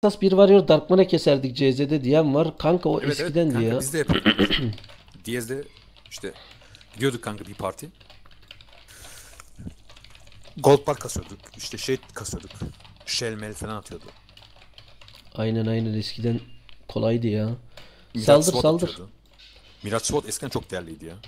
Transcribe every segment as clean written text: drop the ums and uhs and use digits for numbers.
Texas bir Warrior Darkman'a keserdik CZ'de diyen var. Kanka o Evet evet eskidendi kanka ya. biz de yapıyorduk. Diyez'de işte gidiyorduk kanka bir parti. Gold bar kasıyorduk. İşte şey kasıyorduk. Shell mel falan atıyordu. Aynen eskiden kolaydı ya. Miraç Saldır SWAT saldır. atıyordu. Miraç SWAT eskiden çok değerliydi ya.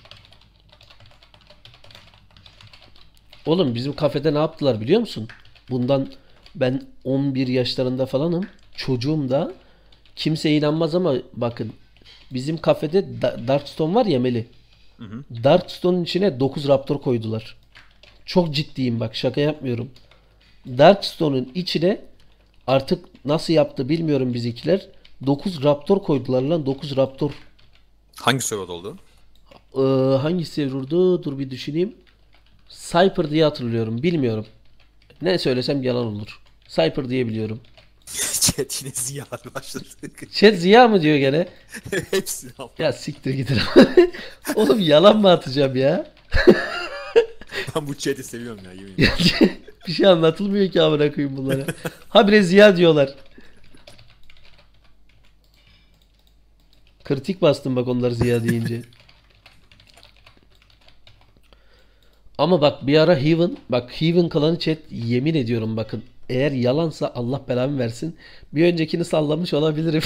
Oğlum bizim kafede ne yaptılar biliyor musun? Bundan ben 11 yaşlarında falanım. Çocuğum da kimse inanmaz ama bakın bizim kafede Darkstone var ya Meli. Hı hı. Darkstone'un içine 9 Raptor koydular. Çok ciddiyim bak şaka yapmıyorum. Darkstone'un içine artık nasıl yaptı bilmiyorum bizimkiler. 9 Raptor koydular lan 9 Raptor. Hangi serverda oldu? Ee, hangi serverdı? Dur bir düşüneyim. Cypher diye hatırlıyorum. Bilmiyorum. Ne söylesem yalan olur. Cypher diye biliyorum. Chat yine ziyalar başladı. Chat Ziya mı diyor gene? Hepsini al. Ya siktir gidin. Oğlum yalan mı atacağım ya? Ben bu chat'i seviyorum ya yemin Ya, ederim. bir şey anlatılmıyor ki amına koyayım bunlara. Habire Ziya diyorlar. Kritik bastım bak onlar Ziya deyince. Ama bak bir ara Heaven, bak Heaven klanı chat yemin ediyorum bakın. Eğer yalansa Allah belamı versin. Bir öncekini sallamış olabilirim.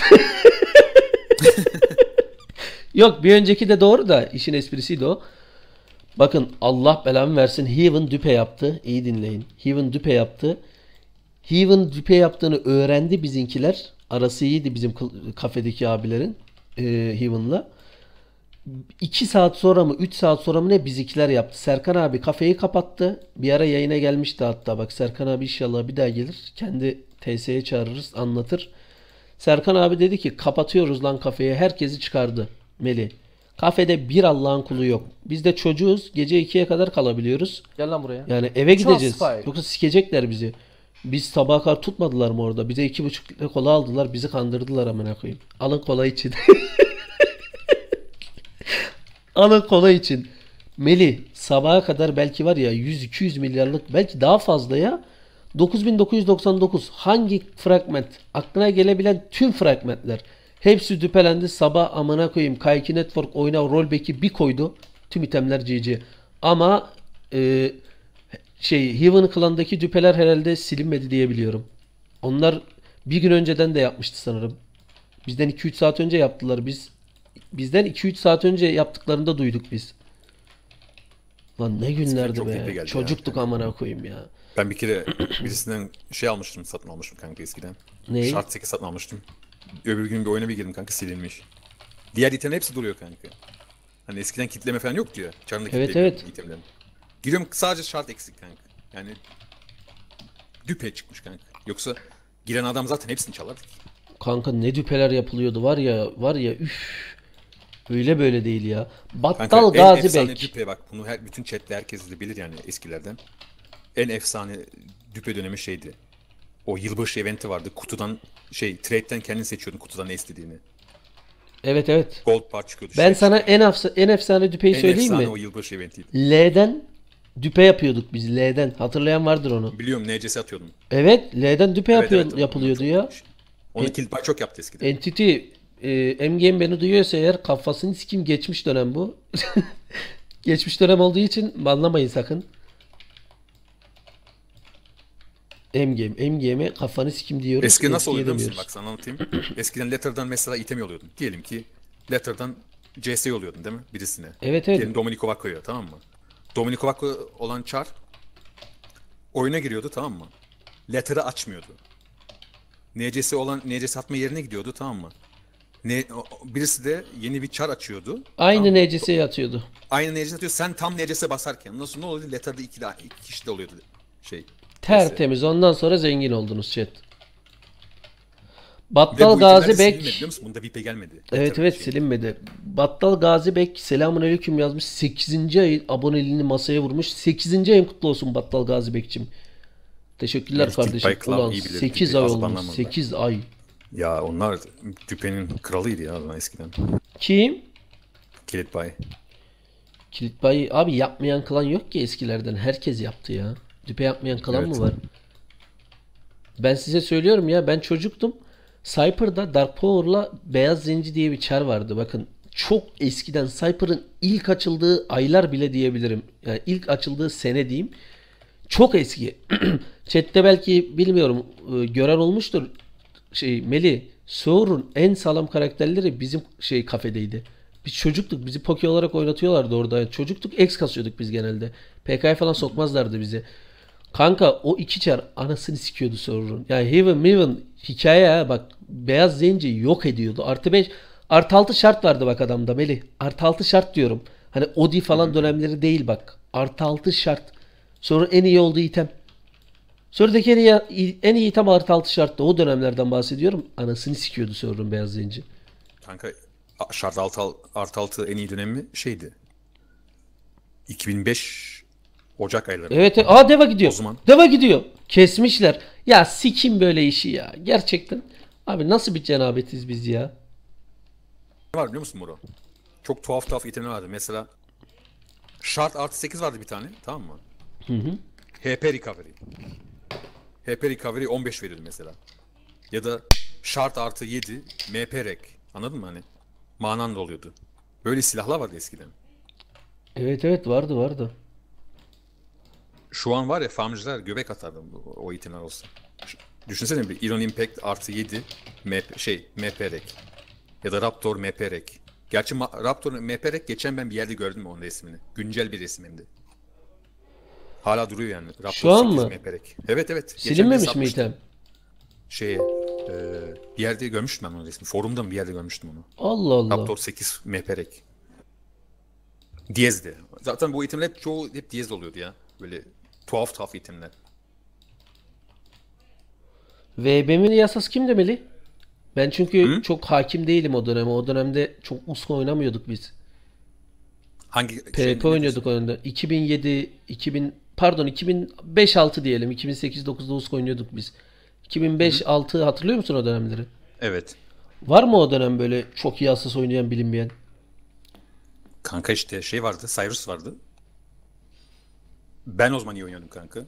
Yok bir önceki de doğru da işin esprisiydi o. Bakın Allah belamı versin Heaven düpe yaptı. İyi dinleyin. Heaven düpe yaptı. Heaven düpe yaptığını öğrendi bizimkiler. Arası iyiydi bizim kafedeki abilerin. Heaven'la. 2 saat sonra mı 3 saat sonra mı ne bizimkiler yaptı. Serkan abi kafeyi kapattı. Bir ara yayına gelmişti hatta bak Serkan abi inşallah bir daha gelir. Kendi TS'ye çağırırız anlatır. Serkan abi dedi ki kapatıyoruz lan kafeyi. Herkesi çıkardı. Meli. Kafede bir Allah'ın kulu yok. Biz de çocuğuz. Gece 2'ye kadar kalabiliyoruz. Gel lan buraya. Yani eve Shots gideceğiz. fired. Yoksa sikecekler bizi. Biz sabaha kadar tutmadılar mı orada? Bize 2,5 litre kola aldılar. Bizi kandırdılar amına koyayım. Alın kola için. Alın kola için. Meli sabaha kadar belki var ya 100-200 milyarlık belki daha fazla ya. 9999 hangi fragment aklına gelebilen tüm fragmentler hepsi düpelendi sabah amına koyayım Kayki Network oyuna rollback'i bir koydu tüm itemler GG ama Heaven klandaki düpeler herhalde silinmedi diye biliyorum. Onlar bir gün önceden de yapmıştı sanırım. Bizden 2-3 saat önce yaptılar. Bizden 2-3 saat önce yaptıklarında duyduk biz. Lan ne Eskiden günlerdi çok be. ipe geldi ya. Çocuktuk Yani amına koyayım ya. ben bir kere birisinden şey almıştım, satın almıştım kanka eskiden. Ney? Shard 8 satın almıştım. Öbür gün bir oyuna bir girdim kanka silinmiş. Diğer itemler hepsi duruyor kanka. Hani eskiden kitleme falan yoktu ya. Çarında Evet, kitleyemiyorum evet. itemlerini. Giriyorum sadece şart eksik kanka. Yani düpe çıkmış kanka. Yoksa giren adam zaten hepsini çalardı ki. Kanka ne düpeler yapılıyordu var ya üf. Öyle böyle değil ya. Kanka Battal en Gazi efsane Bek. düpe bak bunu bütün chatte herkes de bilir yani eskilerden. En efsane düpe dönemi şeydi. O yılbaşı eventi vardı. Kutudan trade'den kendin seçiyordun kutudan ne istediğini. Evet. Gold par çıkıyordu Ben sana en efsane düpeyi En söyleyeyim efsane mi? o yılbaşı eventiydi. L'den düpe yapıyorduk biz L'den. Hatırlayan vardır onu. Biliyorum NCS atıyordum. Evet, L'den düpe Evet, onu yapılıyordu çok ya. yapmış. Onu Kill Buy çok yaptı eskiden. Entity M-Game beni duyuyorsa eğer kafasını sikim geçmiş dönem bu. Geçmiş dönem olduğu için banlamayın sakın. M-Game'e kafanı sikim diyoruz. Eskiden nasıl Eskiye oluyor biliyor musun? demiyoruz. Bak sana anlatayım. Eskiden Letter'dan mesela item yoluyordun. Diyelim ki Letter'dan CS yoluyordun değil mi? Birisine. Evet. Diyelim Dominico Vacco'ya tamam mı? Dominico Vacco olan Char oyuna giriyordu tamam mı? Letter'ı açmıyordu. NCS atma yerine gidiyordu tamam mı? Birisi de yeni bir Char açıyordu. Tamam Aynı mı? NCS'ye atıyordu. Aynı NCS atıyor. Sen tam NCS basarken ne oluyordu? Letter'da iki kişi de oluyordu. Tertemiz. Ondan sonra zengin oldunuz chat. Ve Battal bu itemler de Gazi silinmedi biliyor Bek. musun? Bunda VIP'e gelmedi. Evet Letter'ın silinmedi. Battal Gazi Bek selamünaleyküm yazmış. 8. ayın aboneliğini masaya vurmuş. 8. ayın kutlu olsun Battal Gazi Bekçim. Teşekkürler Evet, kardeşim. Kick by Club Ulan iyi bilir. 8 ay Az olmuş. banlanmadılar. 8 ay. Ya onlar küpenin kralıydı ya lan eskiden. Kim? Kilit Bay. Kilit Bay abi yapmayan klan yok ki eskilerden. Herkes yaptı ya. Düpe yapmayan klan Evet. mı var? Ben size söylüyorum ya ben çocuktum. Cypher'da Dark Power'la Beyaz Zenci diye bir çar vardı. Bakın çok eskiden Cypher'ın ilk açıldığı aylar bile diyebilirim. Yani ilk açıldığı sene diyeyim. Çok eski. Chat'te belki bilmiyorum gören olmuştur. Meli, Sour'un en sağlam karakterleri bizim kafedeydi. Biz çocuktuk. Bizi poke olarak oynatıyorlardı orada. Çocuktuk. X kasıyorduk biz genelde. PK'ya falan sokmazlardı bizi. Kanka o iki çar anasını sikiyordu Sour'un. Yani Heaven hikaye ha bak. Beyaz Zenci yok ediyordu. Artı 5 artı 6 şart vardı bak adamda Meli. Artı 6 şart diyorum. Hani Odi falan dönemleri değil bak. Artı 6 şart. Sonra en iyi olduğu item. Sonradaki en iyi item artı 6 şarttı. O dönemlerden bahsediyorum. Anasını sikiyordu Sour'un Beyaz Zenci. Kanka şart artı 6 en iyi dönemi şeydi. 2005 Ocak ayları. Evet. Aa Deva gidiyor. O zaman. Deva gidiyor. Kesmişler. Ya sikim böyle işi ya. Gerçekten. Abi nasıl bir cenabetiz biz ya. Ne var biliyor musun Muro? Çok tuhaf tuhaf itemler vardı. Mesela şart artı 8 vardı bir tane. Tamam mı? HP Recovery. HP Recovery 15 veriyordu mesela. Ya da şart artı 7 MP Rek. Anladın mı hani? Manan da oluyordu. Böyle silahlar vardı eskiden. Evet vardı. Şu an var ya farmcılar göbek atardı o itemler olsa. Düşünsene bir Iron Impact artı 7 MP Rek. Ya da Raptor MP Rek. Gerçi Raptor MP Rek geçen ben bir yerde gördüm onun resmini. Güncel bir resim hem de. Hala duruyor yani. Raptor Şu an 8 mı? MP Rek. Evet. Geçen Silinmemiş mi satmıştım. item? Şeye bir yerde görmüştüm ben onun resmini. Forumda mı bir yerde görmüştüm onu. Allah Allah. Raptor 8 MP Rek. Diyez'di. Zaten bu itemler hep Diyez oluyordu ya. Böyle tuhaf itemler. VB'nin yasası kim demeli? Ben çünkü Hı? çok hakim değilim o döneme. O dönemde çok uska oynamıyorduk biz. Hangi PvP oynuyorduk o dönemde. 2007, 2005-6 diyelim. 2008-9'da uska oynuyorduk biz. 2005-6 hatırlıyor musun o dönemleri? Evet. Var mı o dönem böyle çok iyi asas oynayan bilinmeyen? Kanka işte şey vardı. Cyrus vardı. Ben o zaman iyi oynuyordum kanka.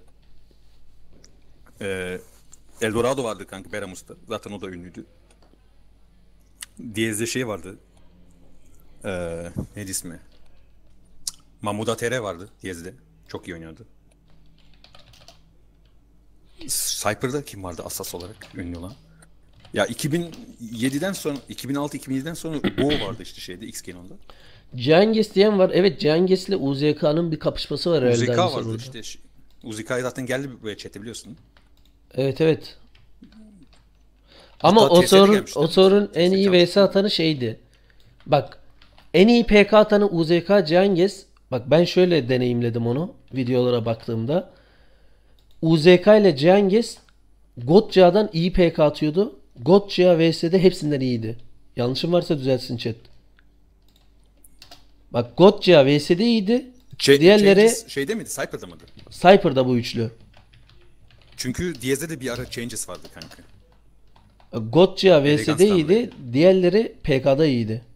Eldorado vardı kanka Beramus'ta. Zaten o da ünlüydü. Diyez'de şey vardı. Neydi ismi? Mahmuda TR vardı Diyez'de. Çok iyi oynuyordu. Cypher'da kim vardı asas olarak ünlü olan? Ya 2007'den sonra 2006-2007'den sonra Bo vardı işte şeyde X-Genon'da. Cengiz diyen var. Evet Cengiz'le UZK'nın bir kapışması var herhalde. UZK aynı vardı serverda. işte. UZK zaten geldi buraya chat'e biliyorsun. Evet. Ama Hatta TS'de gelmişti. o sorun en TS iyi çalıştı. vs atanı şeydi. Bak en iyi PK atanı UZK Cengiz. Bak ben şöyle deneyimledim onu videolara baktığımda. UZK ile Cengiz Gotca'dan iyi PK atıyordu. Gotca vs'de hepsinden iyiydi. Yanlışım varsa düzelsin chat. Bak Gotca vs'de iyiydi. Diğerleri Changes şeyde miydi? Cypher'da mıydı? Cypher'da bu üçlü. Çünkü Diyez'de de bir ara Changes vardı kanka. Gotca vs'de Elegans'tan iyiydi. Diğerleri PK'da iyiydi.